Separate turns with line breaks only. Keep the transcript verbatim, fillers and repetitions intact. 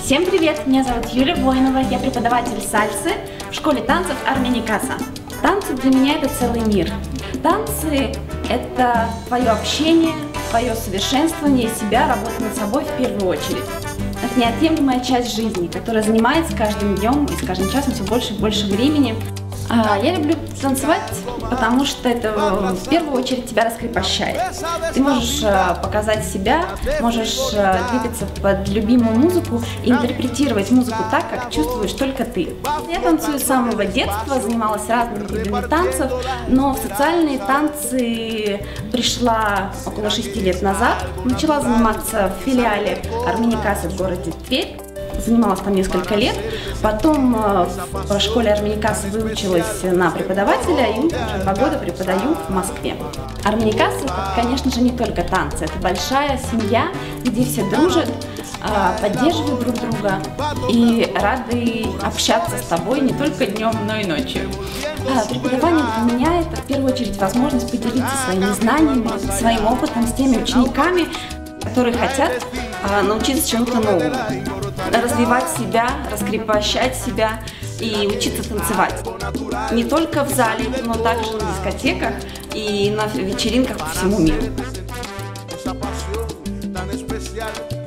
Всем привет! Меня зовут Юлия Воинова, я преподаватель сальсы в школе танцев Армяникаса. Танцы для меня это целый мир. Танцы это твое общение, твое совершенствование себя, работа над собой в первую очередь. Это неотъемлемая часть жизни, которая занимает с каждым днем и с каждым часом все больше и больше времени. Я люблю танцевать, потому что это в первую очередь тебя раскрепощает. Ты можешь показать себя, можешь двигаться под любимую музыку и интерпретировать музыку так, как чувствуешь только ты. Я танцую с самого детства, занималась разными видами танцев, но в социальные танцы пришла около шести лет назад. Начала заниматься в филиале Армяникаса в городе Тверь. Занималась там несколько лет, потом в школе Армяникаса выучилась на преподавателя и уже два года преподаю в Москве. Армяникас это, конечно же, не только танцы, это большая семья, где все дружат, поддерживают друг друга и рады общаться с тобой не только днем, но и ночью. Преподавание для меня это в первую очередь возможность поделиться своими знаниями, своим опытом с теми учениками, которые хотят научиться чему-то новому, развивать себя, раскрепощать себя и учиться танцевать. Не только в зале, но также на дискотеках и на вечеринках по всему миру.